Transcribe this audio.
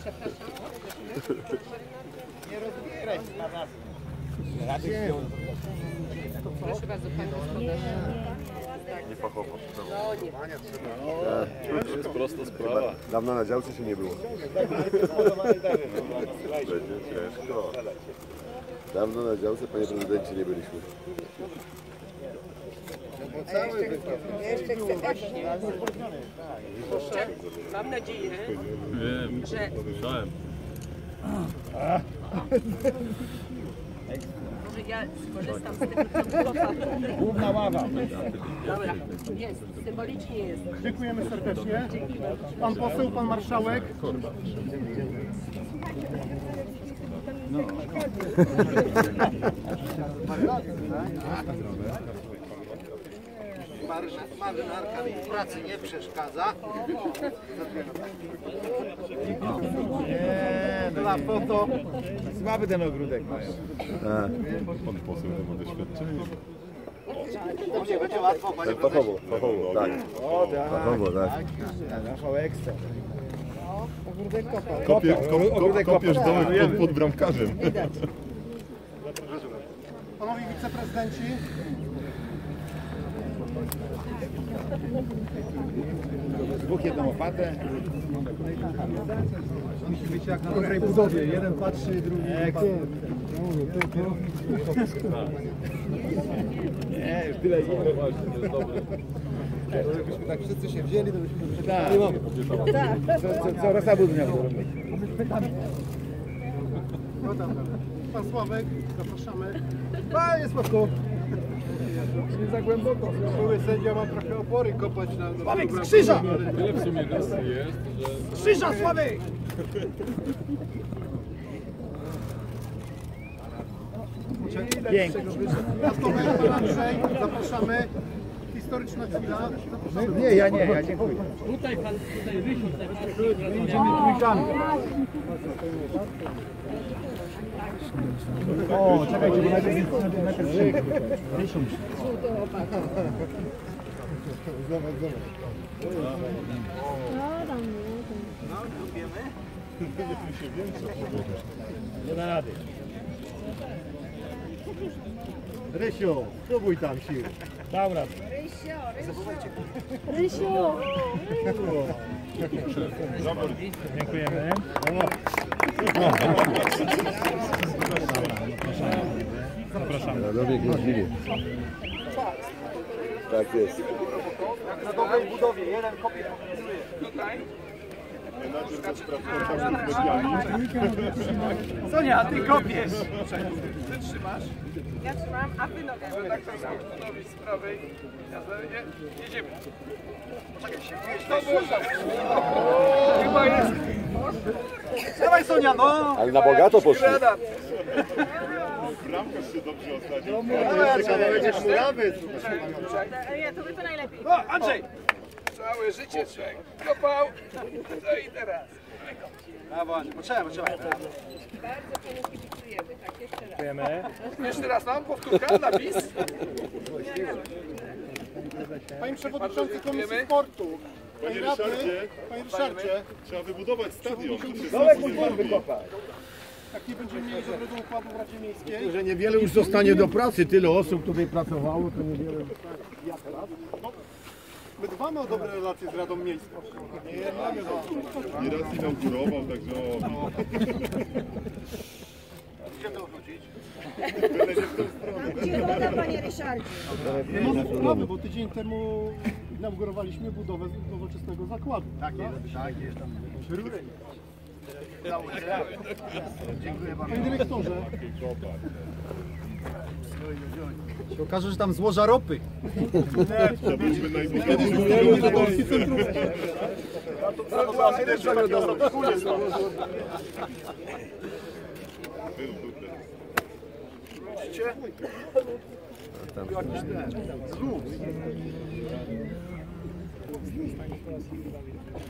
Przepraszam. Nie rozbieraj się na nas. Proszę bardzo, Pani gospodarz. Nie fachowo. No nie. To jest prosta sprawa. Dawno na działce się nie było. Będzie ciężko. Dawno na działce, panie prezydencie, nie byliśmy. Jeszcze chcę właśnie. Mam nadzieję, Wiem, że słyszałem. może ja skorzystam z tego, co było. Główna ława. Dobra, jest, symbolicznie jest. Dziękujemy serdecznie. Pan poseł, pan marszałek. Marynarka mi w pracy nie przeszkadza. Dla foto. Słaby ten ogródek mają. Pan poseł ma doświadczenie. Nie będzie łatwo, panie Fachowo, fachowo, tak. O, tak. Fachowo, tak. Rafał ekstra. Ogródek kopał. Kopiesz domek pod bramkarzem. Panowie wiceprezydenci. Dwóch jedną opatę. Musi być jak na dobrej budowie. Jeden patrzy, drugi patrzy. Nie, już tyle zimno. Gdybyśmy tak wszyscy się wzięli, to byśmy... Tak. Co Rosa Budnia robić? No tam, pan Sławek, zapraszamy. Panie Sławku! Nie za głęboko. Były sędzia, mam trochę opory kopać na... Sławek, z krzyża! Tyle w sumie nas jest, że... Z krzyża, Sławek! Pięknie. Andrzej, zapraszamy. Historyczna chwila. Zapraszamy. Nie, ja nie, ja dziękuję. Tutaj pan, tutaj Rysiu, Idziemy trójkami. O, czekajcie, bo najpierw jest centymetr szyk. 1000. Zobacz. Nie da rady. Rysiu, spróbuj tam sił. Dam radę. Rysiu! Dziękujemy. Zapraszamy. Na dobieg możliwie. Tak jest. Na dobrej budowie, jeden kopię. Sonia, ty kopiesz! Ty trzymasz? Ja trzymam, a Wy nogę. Tak samo nogi z prawej. Jedziemy. Poczekaj się. Chyba jest. Dawaj Sonia, no! Ale na bogato poszli. Granat. Bramkarz się dobrze osadził. Będziesz murawy. Nie, to Wy to najlepiej. O, Andrzej! Całe życie trzech. Kopał. No i teraz. Brawo, Andrzej. Poczekaj. Bardzo Panu kibicujemy, tak, jeszcze raz. Dziękujemy. Jeszcze raz mam powtórka, napis. Panie Przewodniczący Komisji Dziękujemy. Sportu. Panie Radny, Ryszardzie, Panie Ryszardzie, trzeba wybudować stadion. To się Dołek sam musimy zrobi. wykopać. jak nie będziemy mieli dobrego układu w Radzie Miejskiej, Że niewiele już zostanie do pracy. Tyle osób tutaj pracowało, to niewiele. my dbamy o dobre relacje z Radą Miejską. Nie raz inaugurował, także o... Gdzie woda, panie Ryszardzie? Nie mamy sprawy, bo tydzień temu inaugurowaliśmy budowę nowoczesnego zakładu. Tak jest tam. Dziękuję bardzo. Panie dyrektorze, Się okaże, że tam złoża ropy. Żebyśmy najbogatsi. Tam.